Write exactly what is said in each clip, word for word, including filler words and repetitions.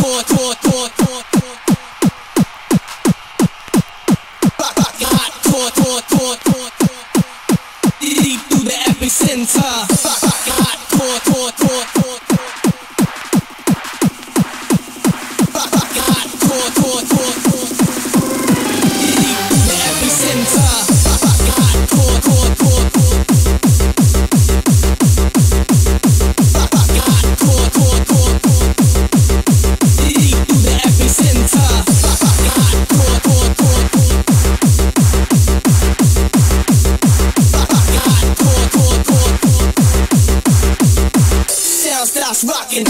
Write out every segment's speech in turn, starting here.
hardcore, core, core, core, hardcore, core, core, core, deep through the epicenter. Hardcore, core, core, core, hardcore, core, core, core, deep through the epicenter. Hardcore, core, core, core, hardcore, core, core, core, deep through the epicenter. Hardcore, core, core, core, hardcore, core, core, core, sound starts rocking.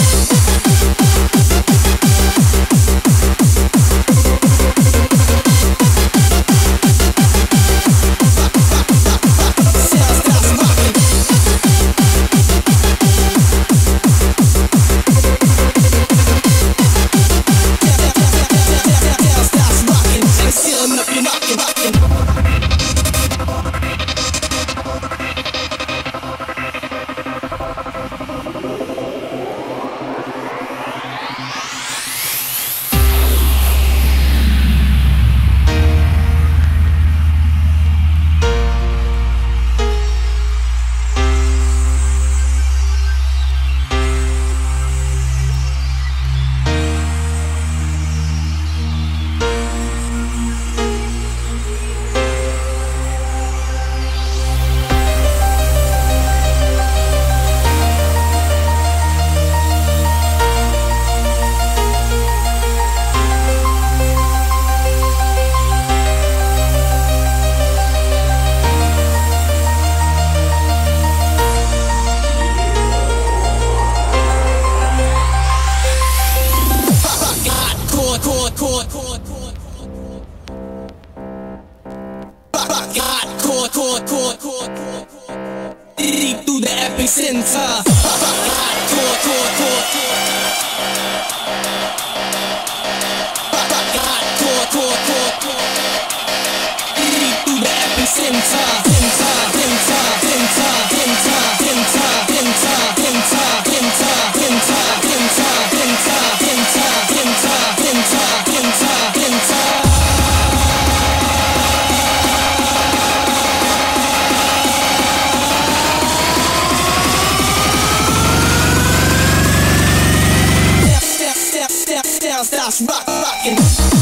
Deep through the epicenter. Hardcore, core, core, hardcore, core, core, core, deep through the epicenter. Enter, enter, enter, enter, enter, enter, enter, enter, enter, enter, enter, enter, enter, enter, enter, enter. Starts rock, rockin'.